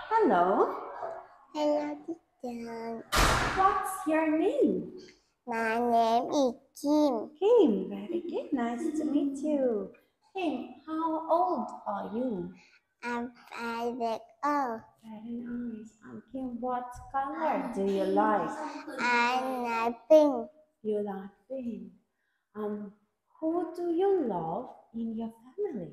Hello. Hello, teacher. What's your name? My name is Kim. Kim. Very good. Nice to meet you. Kim, how old are you? I'm 5 years old. Very nice. Kim, what color do you like? I like pink. You like pink. Who do you love in your family?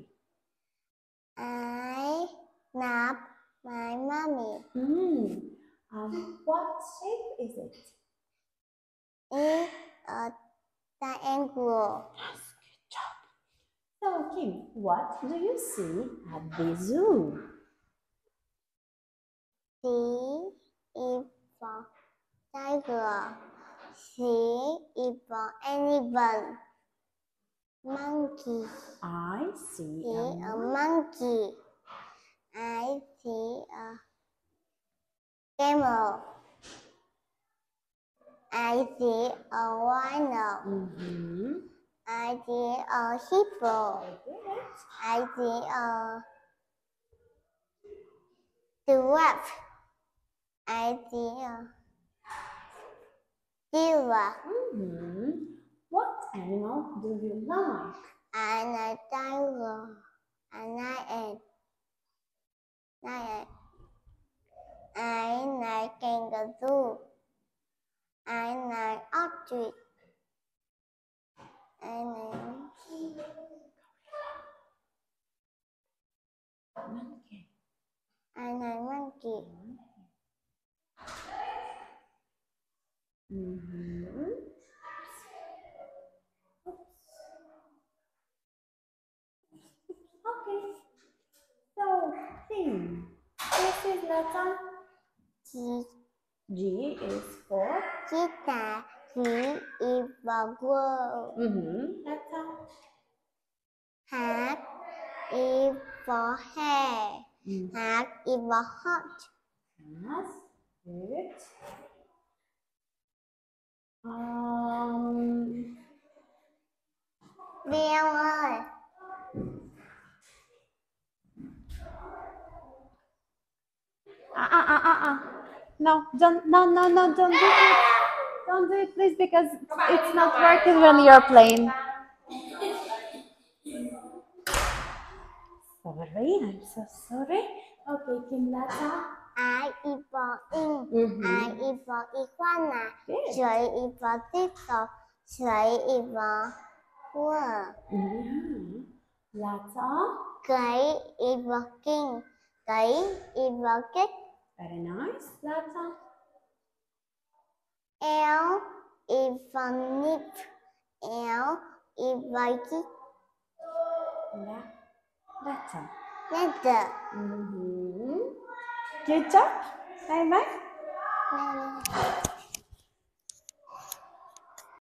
I love my mommy. What shape is it? It's a triangle. Yes, good job. So, Kim, what do you see at the zoo? C is for tiger. C is for elephant. Monkey. I see A monkey. I see a camel. I see a rhino. I see a hippo. I see a giraffe. I see a zebra. What animal do you like? I like tiger. I like ant. I like kangaroo. I like ostrich. I like Monkey. I like monkey. Okay. So, Kim, this is letter G. G is for Cheetah. G is for girl. letter H is for hair. H is for hot. yes, good. Beo ơi. No, don't do it. Don't do it, please, because it's not working when you're playing. Sorry, I'm so sorry. Okay, Kim, letter I is for ink. I is for iguana. Good. J is for TikTok. J is for world. Letter K is for king. K is for cake. very nice. Letter L is for nip. L is for kick. letter. Letter. Good job. Bye bye. Bye.